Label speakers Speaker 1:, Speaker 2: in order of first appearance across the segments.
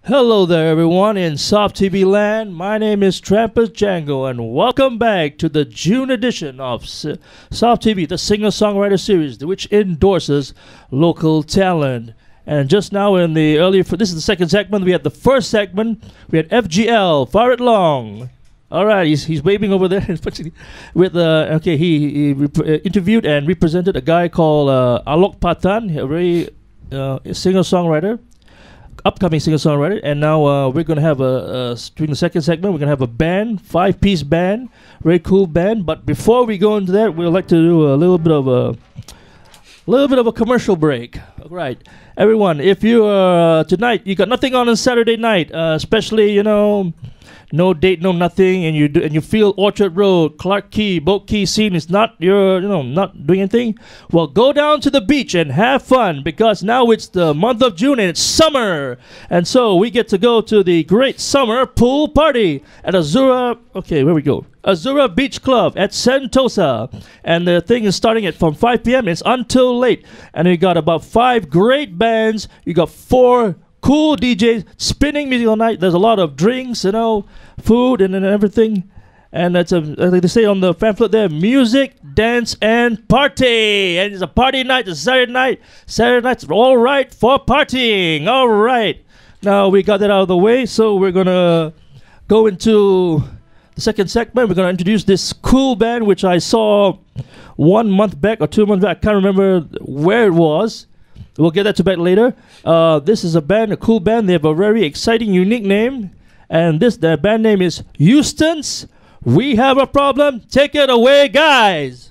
Speaker 1: Hello there, everyone in Soft TV land. My name is Trampus Django, and welcome back to the June edition of Soft TV, the singer-songwriter series, which endorses local talent. And just now, in the earlier, this is the second segment. We had the first segment. We had FGL, Far It Long. All right, he's waving over there. With he interviewed and represented a guy called Alok Patan, a very singer-songwriter. Upcoming singer-songwriter, and now we're going to have during the second segment, we're going to have a band, 5-piece band, very cool band. But before we go into that, we'd like to do a little bit of a commercial break. All right, everyone, if you tonight you got nothing on Saturday night, especially no date, no nothing, and you feel Orchard Road, Clark Key, Boat Key scene is not not doing anything. Well, go down to the beach and have fun, because now it's the month of June and it's summer, and so we get to go to the great summer pool party at Azura. Okay, where we go? Azura Beach Club at Sentosa, and the thing is starting from 5 p.m. It's until late, and we got about 5 great bands. You got 4 cool DJs spinning music all night. There's a lot of drinks, food and everything. And that's like they say on the pamphlet there, music, dance, and party. And it's a party night. It's Saturday night. Saturday night's all right for partying. All right. Now we got that out of the way, so we're going to go into the second segment. We're going to introduce this cool band, which I saw 1 month back or 2 months back. I can't remember where it was. We'll get that to back later. This is a cool band. They have a very exciting, unique name. And their band name is Houston's We Have a Problem. Take it away, guys.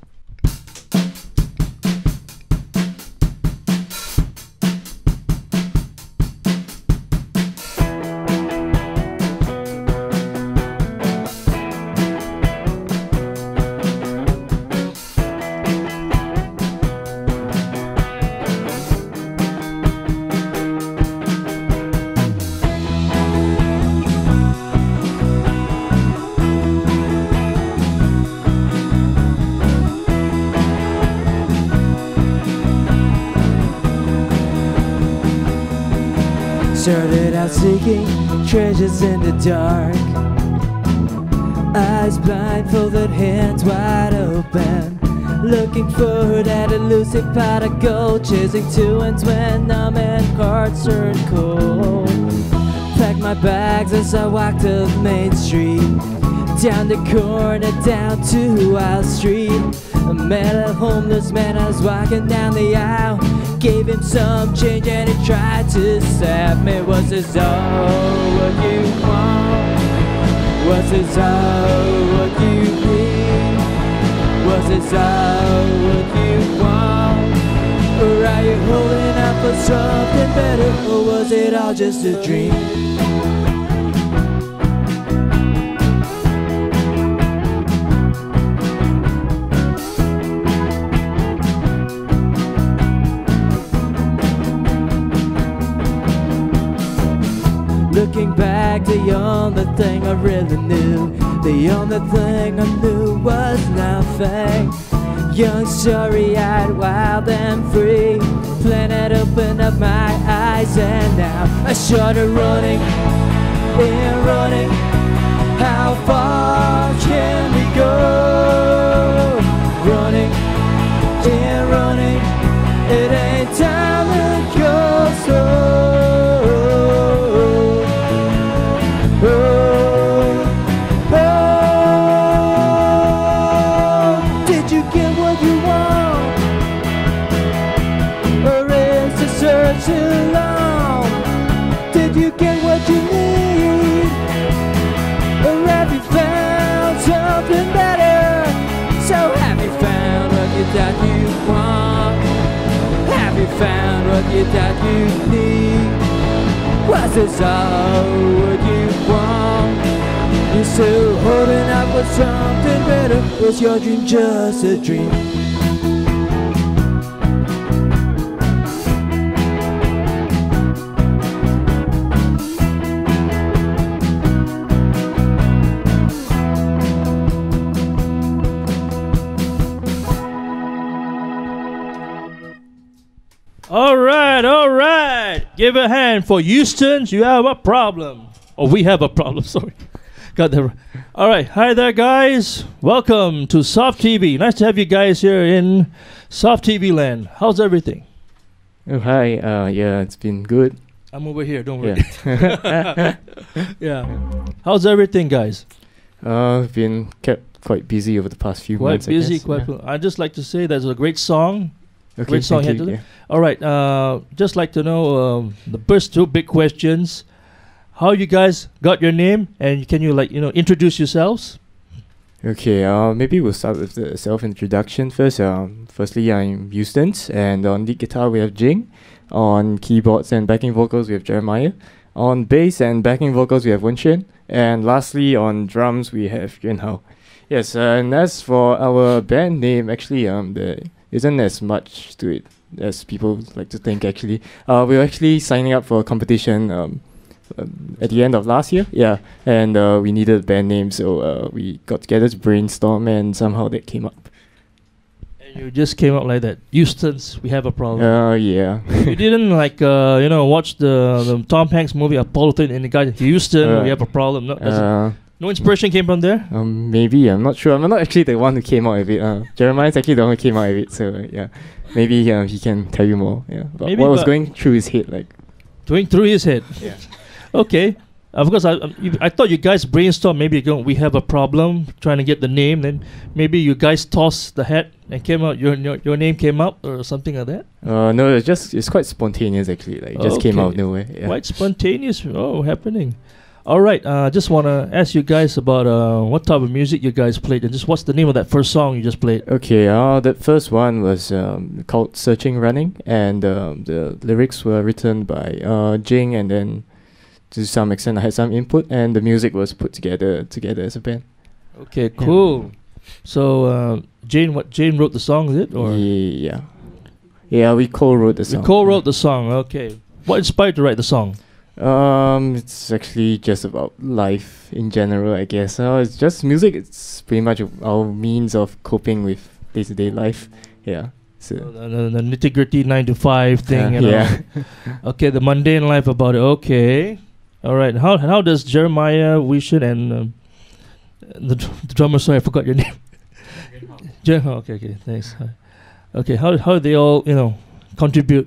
Speaker 2: Started out seeking treasures in the dark, eyes blindfolded, hands wide open, looking for that elusive pot of gold, chasing two ends when numb and hearts turn cold. Packed my bags as I walked up Main Street, down the corner, down to Wild Street. I met a homeless man, I was walking down the aisle, gave him some change and he tried to stab me. Was this all what you want? Was this all what you need? Was this all what you want? Or are you holding out for something better? Or was it all just a dream? Looking back, the only thing I really knew, the only thing I knew was nothing. Young, starry-eyed, wild and free, planet opened up my eyes, and now I started running and running. How far can we go? Running and running, it ain't time to go slow. Too long. Did you get what you need? Or have you found something better? So have you found what you thought you want? Have you found what you thought you need? Was this all what you want? You're still holding out for something better. Was your dream just a dream?
Speaker 1: All right. Give a hand for Houston. You have a problem. Oh, we have a problem. Sorry. Got that right. All right. Hi there, guys. Welcome to Soft TV. Nice to have you guys here in Soft TV land. How's everything?
Speaker 3: Oh, hi. Yeah, it's been good.
Speaker 1: I'm over here. Don't worry.
Speaker 3: Yeah.
Speaker 1: Yeah. How's everything, guys?
Speaker 3: Been kept quite busy over the past few
Speaker 1: Quite
Speaker 3: months.
Speaker 1: busy.
Speaker 3: I guess. Yeah.
Speaker 1: I'd just like to say that's a great song.
Speaker 3: Okay,
Speaker 1: Great song
Speaker 3: thank
Speaker 1: here
Speaker 3: you.
Speaker 1: today. All right. Just like to know the first two big questions. How you guys got your name, and can you introduce yourselves?
Speaker 3: Okay, maybe we'll start with the self-introduction first. Firstly, I'm Eustace, and on lead guitar we have Jing. On keyboards and backing vocals we have Jeremiah. On bass and backing vocals we have Wenxuan. And lastly, on drums we have Yuan Hao. Yes, and as for our band name, actually, there isn't as much to it as people like to think. Actually, we were actually signing up for a competition. At the end of last year, yeah, and we needed a band name, so we got together to brainstorm, and somehow that came up.
Speaker 1: And you just came up like that. Eustace, we have a problem.
Speaker 3: Yeah.
Speaker 1: You didn't watch the Tom Hanks movie Apollo 13 and the guy Houston, we have a problem. No inspiration came from there.
Speaker 3: Maybe I'm not sure. I'm not actually the one who came out with it. Jeremiah's actually the one who came out with it, so yeah, maybe he can tell you more. Yeah, about
Speaker 1: Maybe,
Speaker 3: what was
Speaker 1: but
Speaker 3: going through his head, like.
Speaker 1: Going through his head.
Speaker 3: Yeah.
Speaker 1: Okay. Of course, I thought you guys brainstormed. Maybe we have a problem trying to get the name. Then maybe you guys tossed the hat and came out. Your name came up or something like that.
Speaker 3: No, it's quite spontaneous actually. Like it just came out of
Speaker 1: Okay.
Speaker 3: nowhere. Yeah.
Speaker 1: Quite spontaneous. Oh, happening. All right. Just want to ask you guys about what type of music you guys played, and just what's the name of that first song you just played.
Speaker 3: Okay, that first one was called Searching Running, and the lyrics were written by Jing, and then to some extent I had some input, and the music was put together as a band.
Speaker 1: Okay, cool. So Jane wrote the song, is it? Or
Speaker 3: Yeah, we co-wrote the song.
Speaker 1: you co-wrote the song. Okay. What inspired you to write the song?
Speaker 3: It's actually just about life in general, I guess. It's just music. It's pretty much our means of coping with day-to-day life. Yeah. So
Speaker 1: The nitty-gritty 9 to 5 thing.
Speaker 3: yeah.
Speaker 1: Okay, the mundane life about it. Okay. All right. How does Jeremiah Wishan and the drummer? Sorry, I forgot your name. Okay. Thanks. Okay. How they all contribute?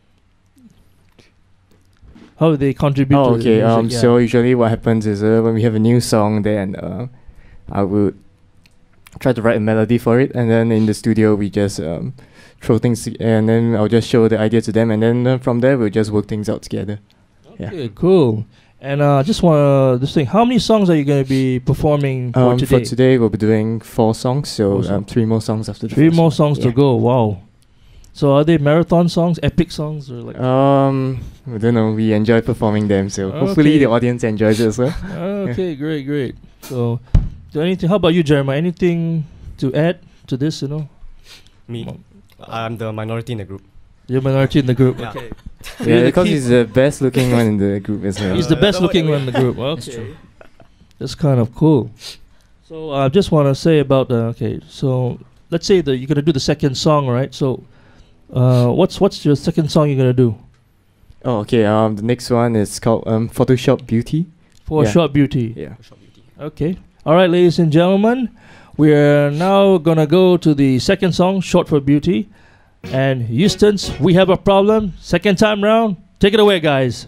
Speaker 1: How do they contribute?
Speaker 3: Oh,
Speaker 1: to the
Speaker 3: okay.
Speaker 1: music?
Speaker 3: So usually what happens is when we have a new song, then I would try to write a melody for it, and then in the studio we just throw things, and then I'll just show the idea to them, and then from there we'll just work things out together.
Speaker 1: Okay, cool. And just want to how many songs are you going to be performing for today?
Speaker 3: For today we'll be doing 4 songs, so
Speaker 1: 4 songs.
Speaker 3: 3 more songs after the
Speaker 1: 3
Speaker 3: first
Speaker 1: more
Speaker 3: one.
Speaker 1: songs to
Speaker 3: Yeah.
Speaker 1: go. Wow. So are they marathon songs, epic songs, or like?
Speaker 3: I don't know. We enjoy performing them, so hopefully
Speaker 1: Okay.
Speaker 3: the audience enjoys it as well.
Speaker 1: Okay, great. So, how about you, Jeremiah? Anything to add to this?
Speaker 4: Me, I'm the minority in the group.
Speaker 1: You're minority in the group.
Speaker 4: Yeah.
Speaker 1: Okay.
Speaker 3: Yeah,
Speaker 1: You're the
Speaker 3: because
Speaker 1: key-
Speaker 3: he's the best looking one in the group as well.
Speaker 1: He's the best looking one in the group.
Speaker 4: That's
Speaker 1: Okay.
Speaker 4: true.
Speaker 1: That's kind of cool. So I just want to say about so let's say that you're gonna do the second song, right? So, what's your second song you're gonna do?
Speaker 3: Oh, okay. The next one is called Photoshop Beauty.
Speaker 1: For
Speaker 3: Yeah.
Speaker 1: Short Beauty.
Speaker 3: Yeah.
Speaker 1: Okay. All right, ladies and gentlemen, we're now gonna go to the second song, Short for Beauty, and Houston's We Have a Problem. Second time round, take it away, guys.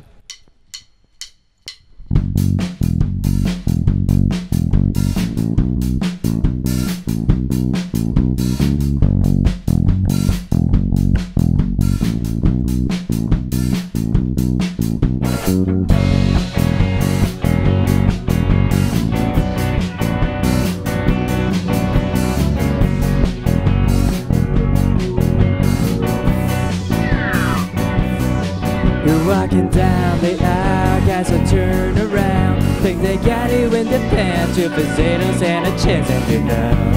Speaker 2: You're walking down the aisle, guys will turn around. Think they got you in the pants, two potatoes and a chance at your love.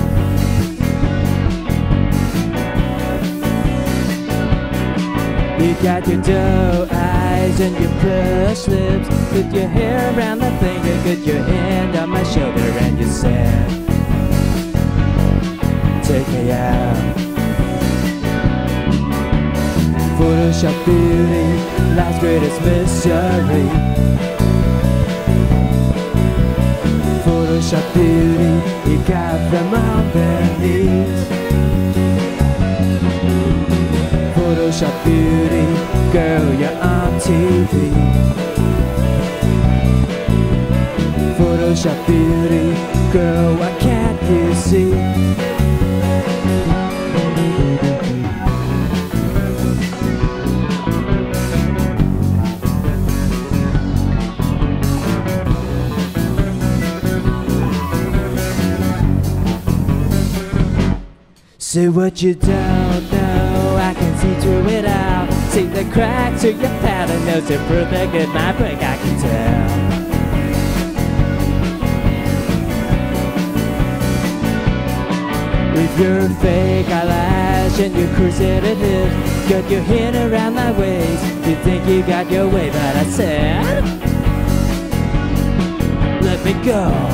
Speaker 2: You got your doe eyes and your plush lips. Put your hair around the finger, put your hand on my shoulder, and you said, take me out. Photoshop beauty, life's greatest mystery. Photoshop beauty, you got them on their knees. Photoshop beauty, girl, you're on TV. Photoshop beauty, girl, why can't you see? See what you don't know, I can see through it all. See the cracks through your pattern, knows you're perfect in my break, I can tell. With your fake eyelash and your corseted hips, got your hand around my waist, you think you got your way, but I said, let me go.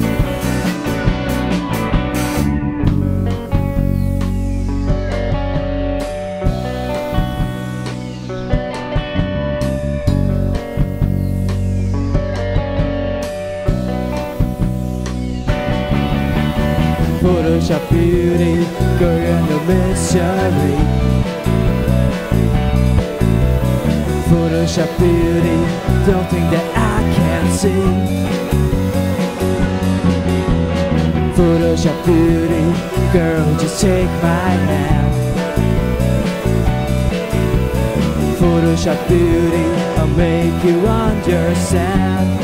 Speaker 2: Photoshop beauty, girl, you're no mystery. Photoshop beauty, don't think that I can't see. Photoshop beauty, girl, just take my hand. Photoshop beauty, I'll make you understand.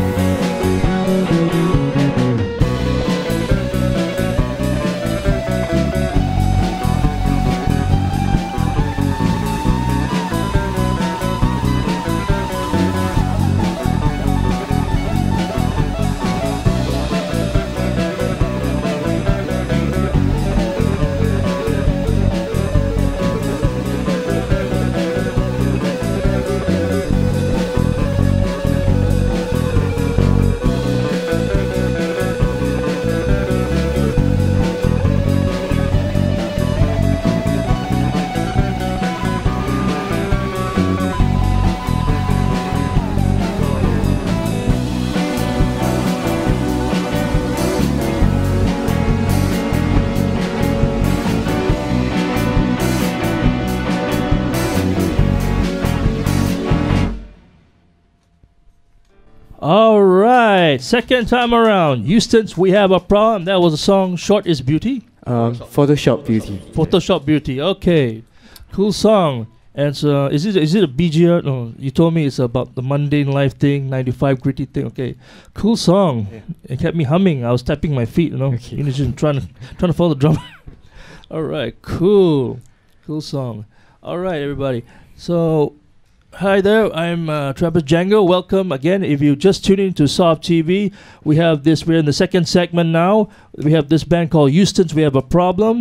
Speaker 1: All right, second time around. Houston's We Have a Problem. That was a song, Short is Beauty.
Speaker 3: Photoshop beauty.
Speaker 1: Photoshop Beauty. Okay, cool song. And so, is it a BGR? No, you told me it's about the mundane life thing, 95 gritty thing. Okay, cool song.
Speaker 3: Yeah.
Speaker 1: It kept me humming. I was tapping my feet, you know,
Speaker 3: Okay.
Speaker 1: you know, just trying to follow the drum. All right, cool song. All right, everybody. So, hi there. I'm Travis Django. Welcome again. If you just tuned in to Soft TV, we're in the second segment now. We have this band called Houston's We Have a Problem.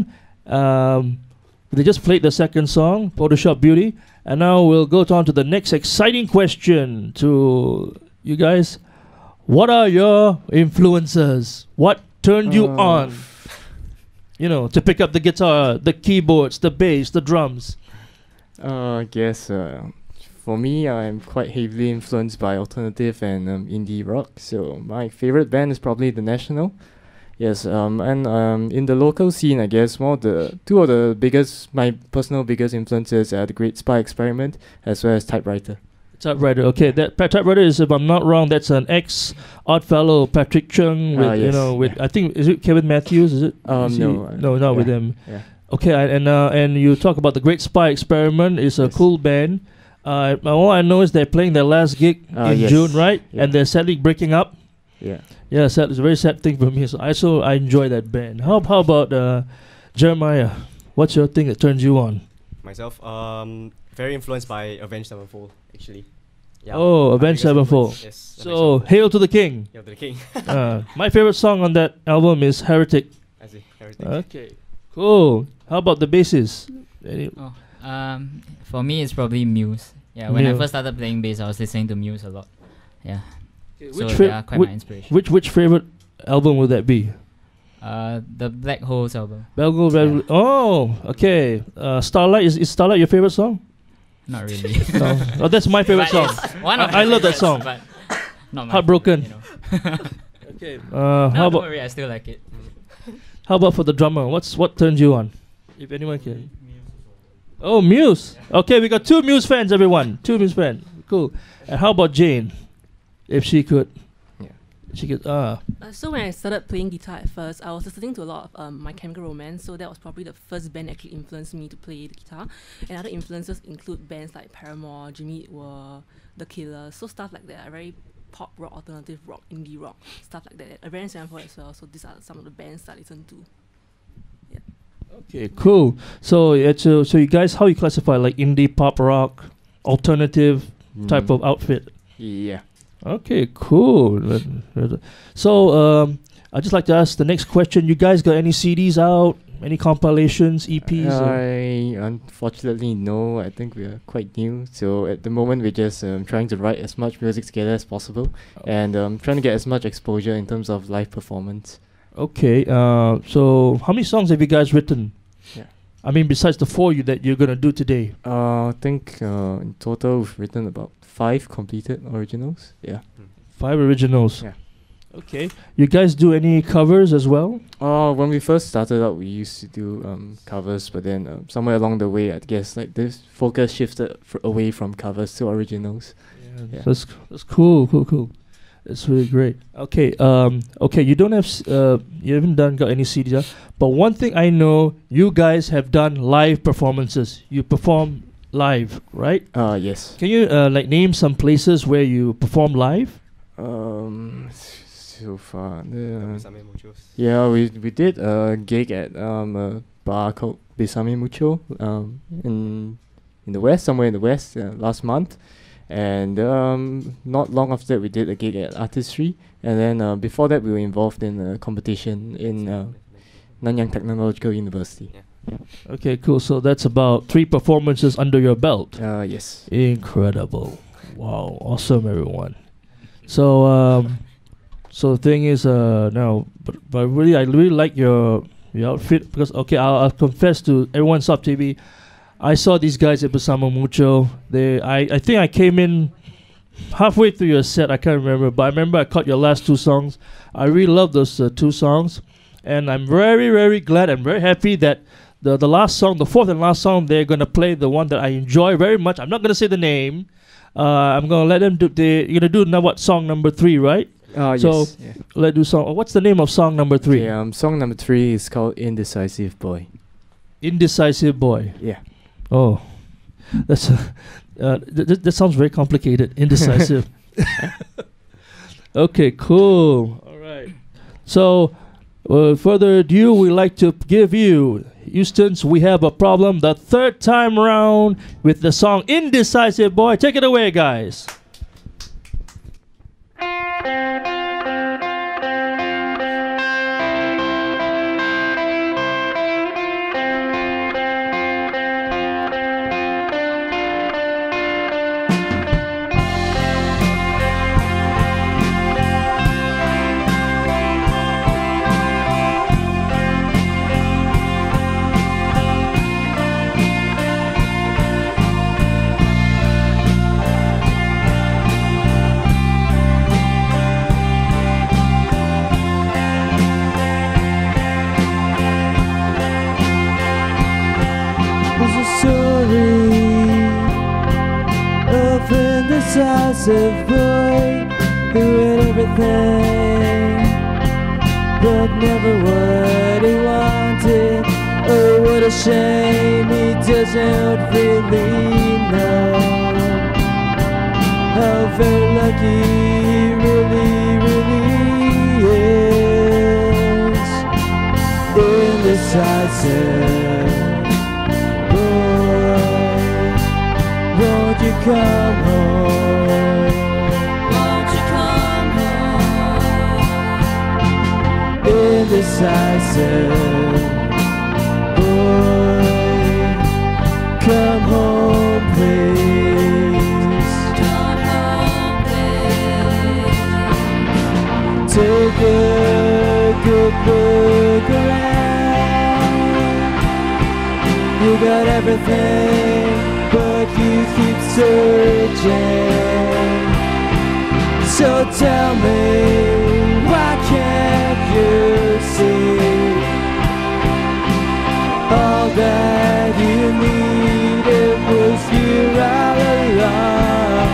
Speaker 1: They just played the second song, Photoshop Beauty. And now we'll go on to the next exciting question to you guys. What are your influences? What turned you on? You know, to pick up the guitar, the keyboards, the bass, the drums.
Speaker 3: I guess for me, I'm quite heavily influenced by alternative and indie rock. So my favorite band is probably The National. Yes, and in the local scene, I guess two of the biggest, my personal biggest influences are the Great Spy Experiment as well as Typewriter.
Speaker 1: Typewriter, okay. That Typewriter is, if I'm not wrong, that's an ex-Oddfellow Patrick Chung with
Speaker 3: Yes,
Speaker 1: with I think, is it Kevin Matthews? Is it? Is
Speaker 3: No,
Speaker 1: not with
Speaker 3: yeah,
Speaker 1: him.
Speaker 3: Yeah.
Speaker 1: Okay, and you talk about the Great Spy Experiment. It's a
Speaker 3: Yes.
Speaker 1: cool band. All I know is they're playing their last gig in
Speaker 3: Yes.
Speaker 1: June, right?
Speaker 3: Yeah.
Speaker 1: And they're sadly breaking up.
Speaker 3: Yeah.
Speaker 1: Yeah, sad. It's a very sad thing for me. So I enjoy that band. How about Jeremiah? What's your thing that turns you on?
Speaker 4: Myself, very influenced by Avenged Sevenfold, actually. Yeah,
Speaker 1: Oh,
Speaker 4: my
Speaker 1: Avenged
Speaker 4: biggest influence.
Speaker 1: Sevenfold.
Speaker 4: Yes. Avenged
Speaker 1: So
Speaker 4: Sevenfold.
Speaker 1: Hail to the King.
Speaker 4: Hail to the King.
Speaker 1: My favorite song on that album is Heretic.
Speaker 4: I see. Everything.
Speaker 1: Okay, cool. How about the basses?
Speaker 5: For me, it's probably Muse. Yeah, when I
Speaker 1: Muse.
Speaker 5: first started playing bass, I was listening to Muse a lot. Yeah. So
Speaker 1: Which
Speaker 5: they are quite my inspiration.
Speaker 1: which favorite album would that be?
Speaker 5: The Black Holes album.
Speaker 1: Belgo
Speaker 5: Yeah.
Speaker 1: Oh, okay. Starlight is Starlight your favorite song?
Speaker 5: Not really.
Speaker 1: No. Oh, that's my favorite
Speaker 5: But
Speaker 1: song.
Speaker 5: it's one of
Speaker 1: I
Speaker 5: my
Speaker 1: love that
Speaker 5: favorites,
Speaker 1: song.
Speaker 5: But not my
Speaker 1: Heartbroken.
Speaker 5: favorite,
Speaker 1: Okay.
Speaker 5: No,
Speaker 1: How
Speaker 5: don't
Speaker 1: about
Speaker 5: worry, I still like it.
Speaker 1: how about for the drummer? What turns you on? If anyone can. Oh, Muse. Okay, we got 2 Muse fans, everyone. 2 Muse fans. Cool. And how about Jane? If she could.
Speaker 3: Yeah.
Speaker 1: She could.
Speaker 6: So when I started playing guitar at first, I was listening to a lot of My Chemical Romance, so that was probably the first band that actually influenced me to play the guitar. And other influences include bands like Paramore, Jimmy Eat World, The Killers, so stuff like that. Very pop rock, alternative rock, indie rock, stuff like that. Avenged Sevenfold as well. So these are some of the bands I listen to.
Speaker 1: Okay, cool. So so you guys, how you classify like indie pop rock, alternative type of outfit?
Speaker 3: Yeah.
Speaker 1: Okay, cool. So I'd just like to ask the next question. You guys got any CDs out? Any compilations, EPs?
Speaker 3: I unfortunately no. I think we are quite new. So at the moment we're just trying to write as much music together as possible, and trying to get as much exposure in terms of live performance.
Speaker 1: Okay. So how many songs have you guys written?
Speaker 3: Yeah.
Speaker 1: I mean, besides the 4 that you're gonna do today.
Speaker 3: I think in total we've written about 5 completed originals. Yeah.
Speaker 1: 5 originals.
Speaker 3: Yeah.
Speaker 1: Okay. You guys do any covers as well?
Speaker 3: When we first started out, we used to do covers, but then somewhere along the way, I guess like this focus shifted away from covers to originals. Yeah.
Speaker 1: That's cool. It's really great. Okay. Okay. You don't have you haven't got any CDs, but one thing I know, you guys have done live performances. You perform live, right?
Speaker 3: Yes.
Speaker 1: Can you like name some places where you perform live?
Speaker 3: So far,
Speaker 4: Besame Muchos.
Speaker 3: yeah, we did a gig at a bar called Besame Mucho in the west, somewhere in the west, last month. And not long after that, we did a gig at Artistry. And then before that, we were involved in a competition in Nanyang Technological University.
Speaker 1: Okay, cool. So that's about 3 performances under your belt.
Speaker 3: Yes.
Speaker 1: Incredible. Wow, awesome, everyone. So so the thing is now, but really, I really like your outfit because I'll confess to everyone Sub TV. I saw these guys at Besame Mucho. I think I came in halfway through your set. I can't remember, but I remember I caught your last 2 songs. I really love those 2 songs, and I'm very, very glad and very happy that the last song, the 4th and last song, they're gonna play the one that I enjoy very much. I'm not gonna say the name. I'm gonna let them do. You're gonna do now what song number 3, right? So
Speaker 3: Yes. Yeah.
Speaker 1: let's do song. What's the name of song number 3?
Speaker 3: Okay, song number 3 is called Indecisive Boy.
Speaker 1: Indecisive Boy.
Speaker 3: Yeah.
Speaker 1: Oh, that's that sounds very complicated. Indecisive. Okay, cool. All right. So, further ado, we'd like to give you, Houston's We Have a Problem, the 3rd time around with the song Indecisive Boy. Take it away, guys.
Speaker 2: Indecisive boy who had everything but never what he wanted. Oh, what a shame he doesn't really know how very lucky he really, really is. Indecisive boy, won't you come home? Indecisive boy, come home please. Come home please. Take a good look around. You got everything, but you keep searching. So tell me, why can't you see all that you needed was here all along?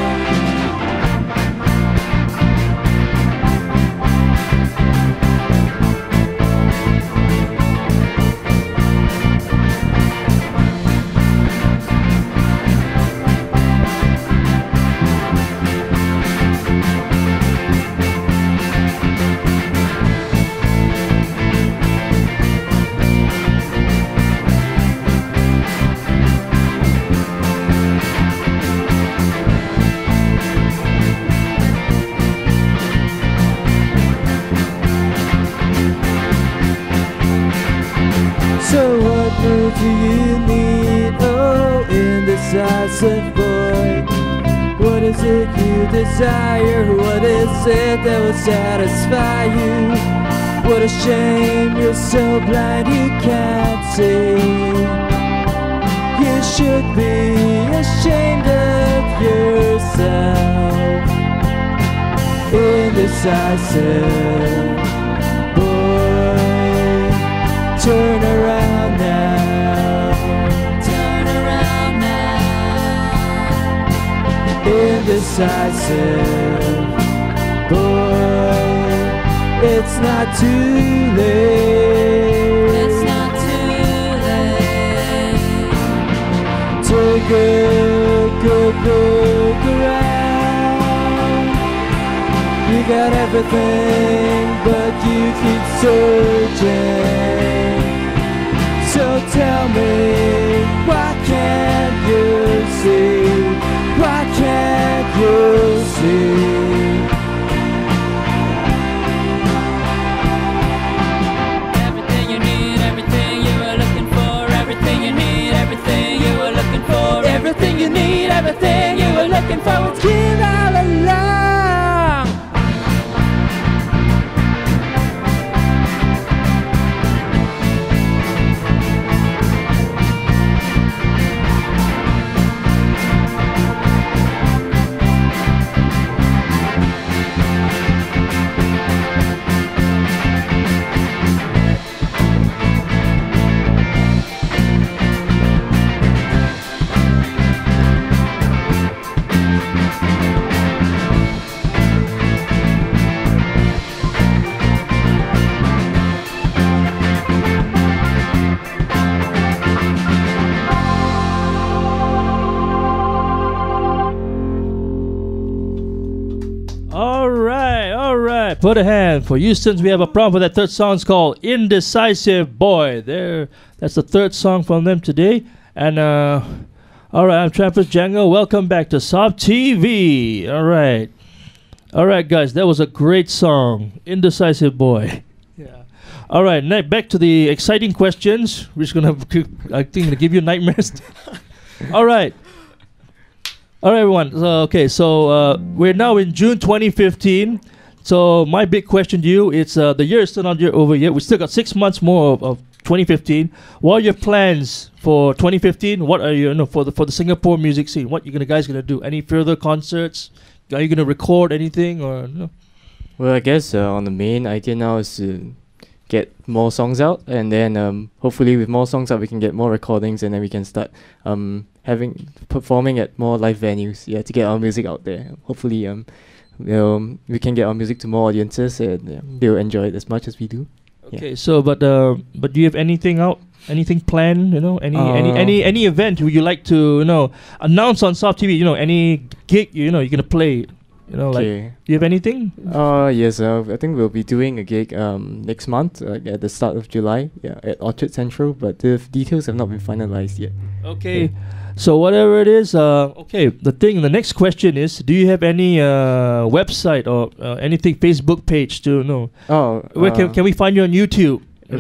Speaker 2: So what more do you need? Oh, indecisive boy. What is it you desire? What is it that will satisfy you? What a shame you're so blind you can't see. You should be ashamed of yourself. Indecisive boy. Turn around now. Turn around now. Indecisive boy. It's not too late. It's not too late. Take a good look around. You got everything, but you keep searching. So tell me, why can't you see? Why can't you see?
Speaker 7: Everything you need, everything you were looking for, everything you need, everything you were looking for, everything you need, everything you were looking for, it's here all along.
Speaker 1: Put a hand for Houston's. We have a problem with that third song. It's called Indecisive Boy. There, that's the third song from them today. And all right, I'm Trappers Django. Welcome back to Soft TV. All right, guys, that was a great song, Indecisive Boy. Yeah. All right, back to the exciting questions. We're just gonna give you nightmares. All right. All right, everyone. So we're now in June 2015. So my big question to you, it's the year is still not over yet. We still got 6 months more of 2015. What are your plans for 2015? What are you for the Singapore music scene? What you guys gonna do? Any further concerts? Are you gonna record anything or no?
Speaker 3: Well, I guess on the main idea now is to get more songs out, and then hopefully with more songs out we can get more recordings, and then we can start performing at more live venues. Yeah, to get our music out there. Hopefully we can get our music to more audiences, and they'll enjoy it as much as we do.
Speaker 1: Okay, yeah. So but do you have anything out? Anything planned? Any event would you like to announce on Soft TV? Any gig you're gonna play? Like, do you have anything?
Speaker 3: Yes, I think we'll be doing a gig next month, at the start of July, at Orchard Central, but the details have not been finalized yet. Okay.
Speaker 1: Yeah. So whatever it is, the next question is, do you have any website or anything, Facebook page to know? Where can we find you on YouTube?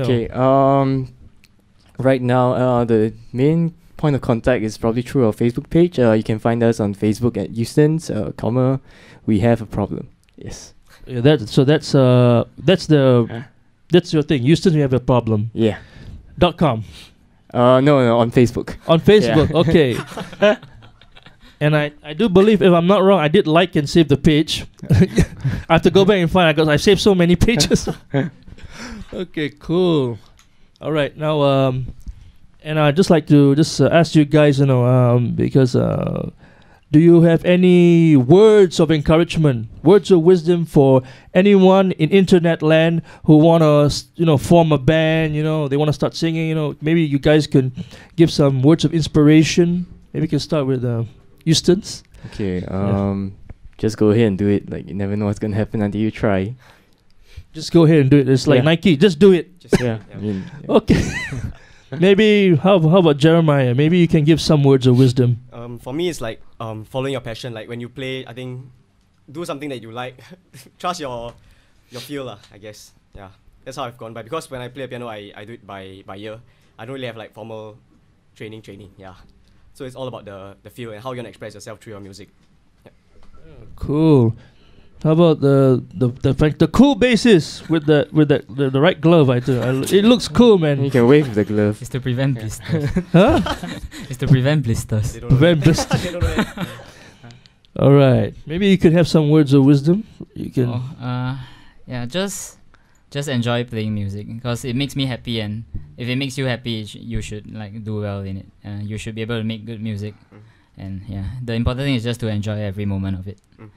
Speaker 3: Right now, the main point of contact is probably through our Facebook page. You can find us on Facebook at Houston's, We Have a Problem. Yes.
Speaker 1: Yeah, that's your thing. Houston, We Have a Problem.
Speaker 3: Yeah.
Speaker 1: .com.
Speaker 3: No, on Facebook.
Speaker 1: On Facebook, okay. And I do believe, if I'm not wrong, I did like and save the page. I have to go back and find it because I saved so many pages. Okay, cool. All right, now and I'd just like to just ask you guys, because do you have any words of encouragement, words of wisdom for anyone in internet land who wanna, form a band? They wanna start singing. Maybe you guys can give some words of inspiration. Maybe we can start with Eustace.
Speaker 3: Okay. Just go ahead and do it. Like, you never know what's gonna happen until you try.
Speaker 1: Just go ahead and do it. It's like Nike. Just do it.
Speaker 3: Yeah.
Speaker 1: Okay. Maybe how about Jeremiah? Maybe you can give some words of wisdom.
Speaker 4: For me, it's like following your passion. Like when you play, I think do something that you like. Trust your feel, I guess. Yeah, that's how I've gone by. Because when I play piano, I do it by ear. I don't really have like formal training. Yeah, so it's all about the feel and how you're gonna express yourself through your music. Yeah.
Speaker 1: Cool. How about the cool bassist with the right glove? It looks cool, man.
Speaker 3: You can wave with the glove.
Speaker 5: It's to prevent blisters.
Speaker 1: Huh?
Speaker 5: It's to prevent blisters.
Speaker 4: They don't know
Speaker 1: Prevent
Speaker 4: that.
Speaker 1: blisters.
Speaker 4: They don't know that.
Speaker 1: All right. Maybe you could have some words of wisdom. You can.
Speaker 5: Yeah, just enjoy playing music because it makes me happy, and if it makes you happy, you should like do well in it. You should be able to make good music, and yeah, the important thing is just to enjoy every moment of it.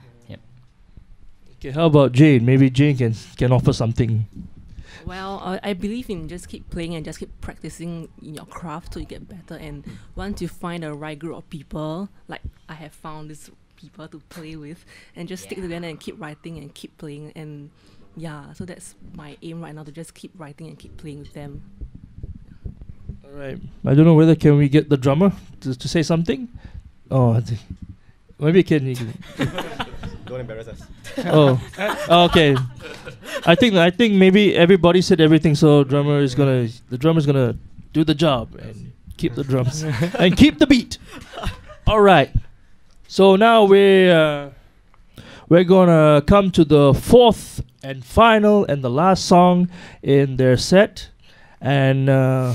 Speaker 1: Okay. How about Jane? Maybe Jane can offer something.
Speaker 6: Well, I believe in just keep playing and just keep practicing in your craft till you get better. And once you find the right group of people, like I have found these people to play with, and just stick together and keep writing and keep playing. And yeah, so that's my aim right now, to just keep writing and keep playing with them.
Speaker 1: All right. I don't know whether can we get the drummer to say something. Oh, maybe you can.
Speaker 4: Don't embarrass us.
Speaker 1: Oh, okay. I think maybe everybody said everything, so the drummer's gonna do the job and keep the drums and keep the beat. All right. So now we're gonna come to the fourth and final and the last song in their set, and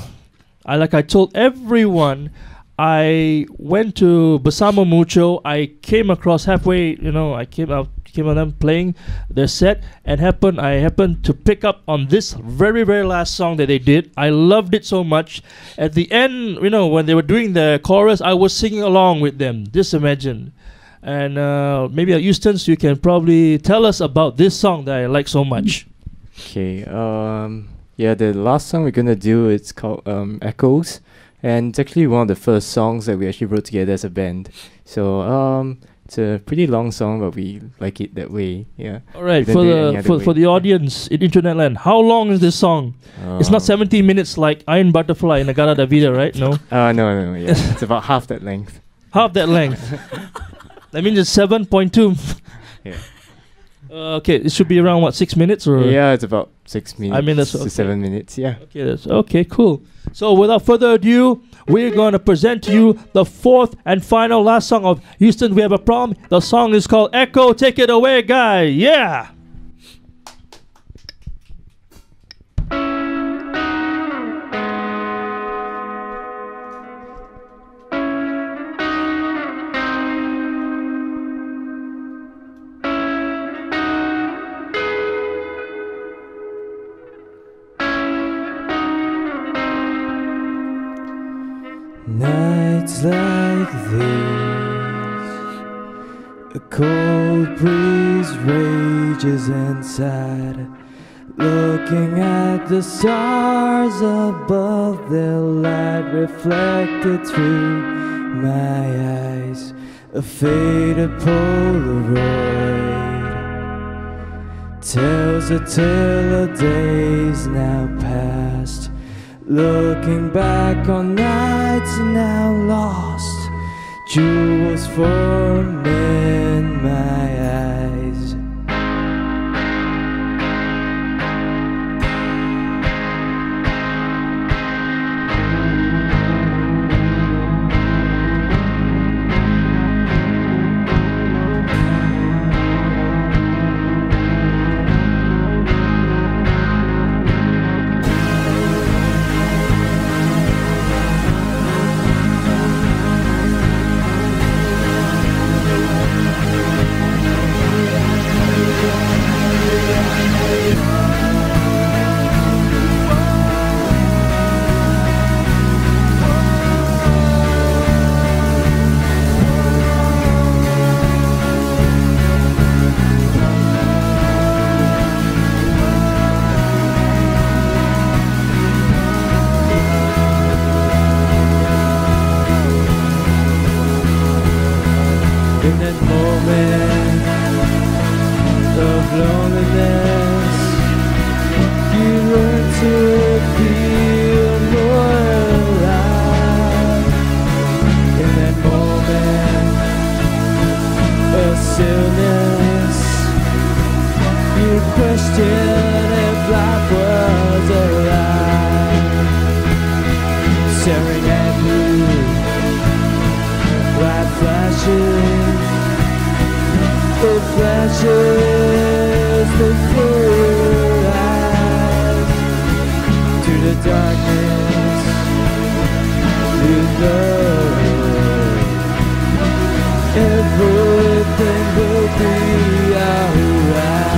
Speaker 1: I told everyone. I went to Bersama Mucho. I came across halfway, I came on them playing their set, and I happened to pick up on this very, very last song that they did. I loved it so much. At the end, when they were doing the chorus, I was singing along with them. Just imagine. And maybe Eustace, you can probably tell us about this song that I like so much.
Speaker 3: Okay. Yeah, the last song we're gonna do, it's called Echoes. And it's actually one of the first songs that we actually wrote together as a band. So it's a pretty long song, but we like it that way. Yeah.
Speaker 1: All right,
Speaker 3: We don't do it any other
Speaker 1: for
Speaker 3: way.
Speaker 1: the audience in Internet land, how long is this song? It's not 17 minutes like Iron Butterfly in Negara Davida, right? No,
Speaker 3: No. Yeah, it's about half that length.
Speaker 1: half that length. That means it's 7.2.
Speaker 3: Yeah.
Speaker 1: Okay, it should be around 6 minutes or?
Speaker 3: Yeah, it's about 6 minutes.
Speaker 1: that's
Speaker 3: to
Speaker 1: okay.
Speaker 3: 7 minutes. Yeah.
Speaker 1: Okay, that's okay. Cool. So without further ado, we're going to present to you the fourth and final last song of Houston. We Have a Problem. The song is called Echo. Take it away, guy. Yeah.
Speaker 2: Nights like this, a cold breeze rages inside. Looking at the stars above, their light reflected through my eyes. A faded Polaroid tells a tale of days now past. Looking back on nights now lost, jewels form in my eyes. flashes before your eyes. To the darkness, you know everything will be alright.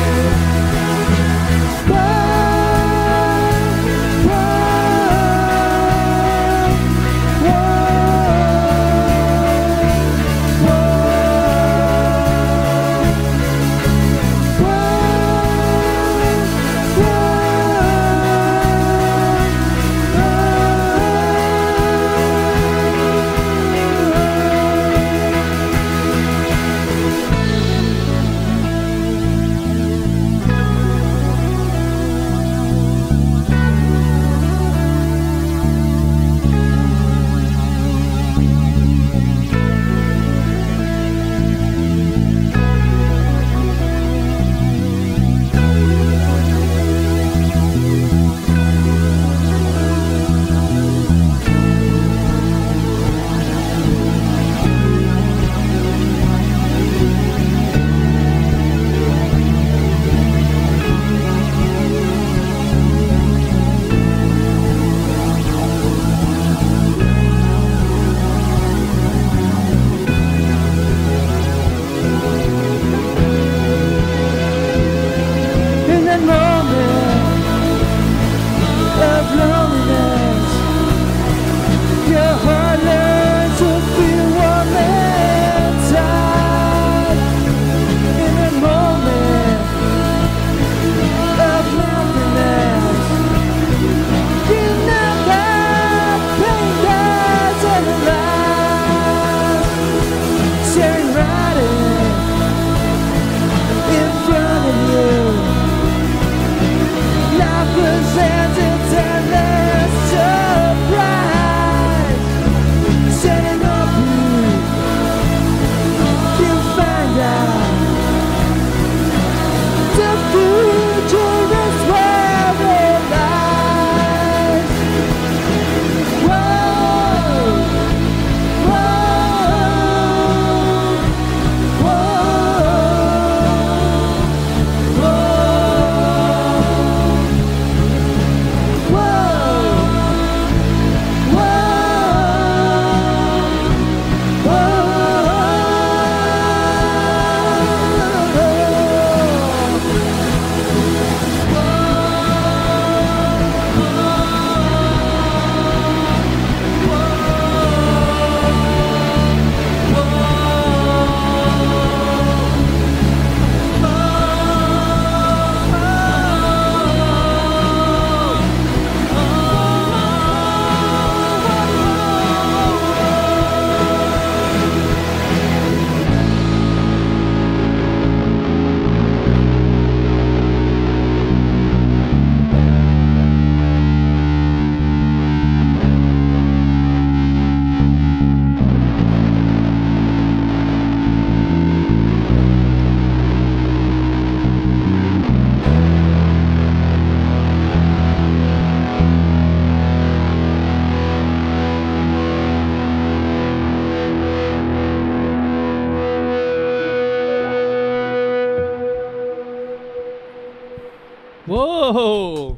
Speaker 1: Whoa!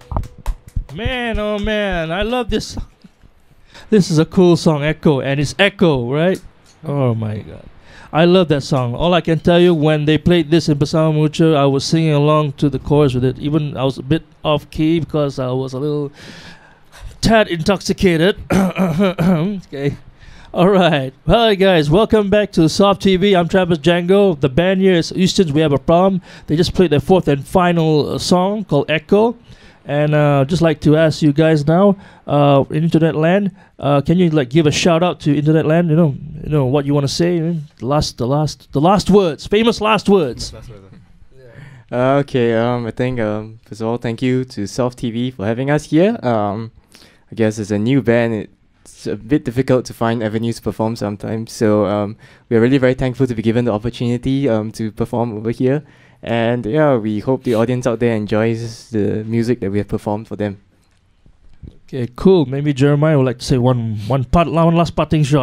Speaker 1: Man, oh man, I love this song. This is a cool song, Echo, and it's Echo, right? Oh my god. I love that song. All I can tell you, when they played this in Pasama Mucho, I was singing along to the chorus with it. Even I was a bit off key because I was a little tad intoxicated. Okay. All right. Hi guys, welcome back to Soft TV. I'm Travis Django. The band here is Houston's We Have a Problem. They just played their fourth and final song called Echo. And just like to ask you guys now, in Internet Land, can you like give a shout out to Internet Land? You know what you want to say. The last words, famous last words.
Speaker 3: Okay. I think first of all, thank you to Soft TV for having us here. I guess as a new band, it's a bit difficult to find avenues to perform sometimes. So we are really very thankful to be given the opportunity to perform over here. And yeah, we hope the audience out there enjoys the music that we have performed for them.
Speaker 1: Okay, cool. Maybe Jeremiah would like to say one last parting shot.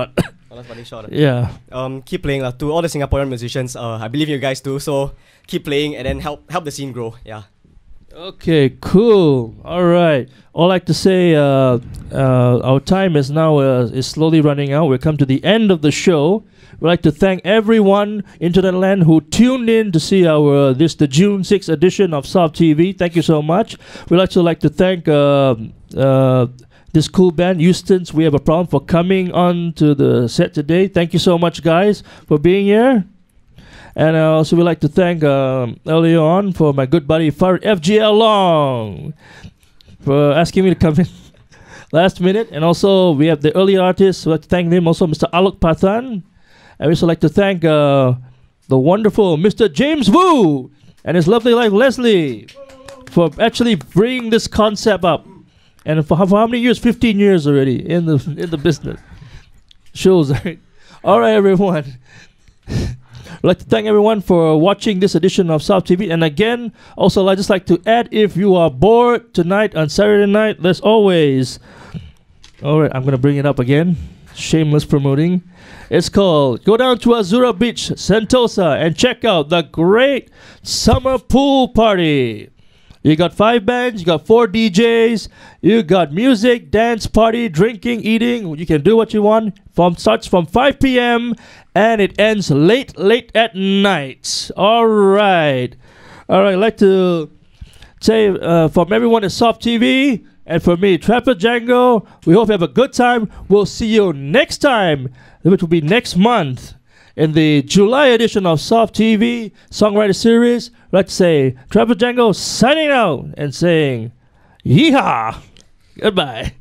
Speaker 4: Oh, that's funny shot.
Speaker 1: Yeah.
Speaker 4: Keep playing to all the Singaporean musicians. I believe you guys do. So keep playing and then help the scene grow. Yeah.
Speaker 1: Okay, cool. All right. All I like to say, our time is now is slowly running out. We've come to the end of the show. We'd like to thank everyone Internet land who tuned in to see our the June 6th edition of Soft TV. Thank you so much. We'd also like to thank this cool band, Houston's We Have a Problem, for coming on to the set today. Thank you so much, guys, for being here. And also we'd like to thank earlier on for my good buddy Farid FGL Long for asking me to come in last minute. And also we have the early artists. We'd like to thank them also, Mr. Alok Pathan. And we also like to thank the wonderful Mr. James Wu and his lovely wife Leslie for actually bringing this concept up. And for how many years? 15 years already in the business. Shows, right? All right, everyone. I'd like to thank everyone for watching this edition of Soft TV. And again, also I'd just like to add, if you are bored tonight on Saturday night, there's always... Alright, I'm going to bring it up again. Shameless promoting. It's called Go Down to Azura Beach, Sentosa, and check out the great summer pool party. You got 5 bands, you got 4 DJs, you got music, dance, party, drinking, eating. You can do what you want. Starts from 5 p.m. and it ends late at night. All right. I'd like to say from everyone at Soft TV and for me, Trapper Django, we hope you have a good time. We'll see you next time, which will be next month, in the July edition of Soft TV Songwriter Series. I'd like to say Trapper Django signing out and saying, yeehaw! Goodbye.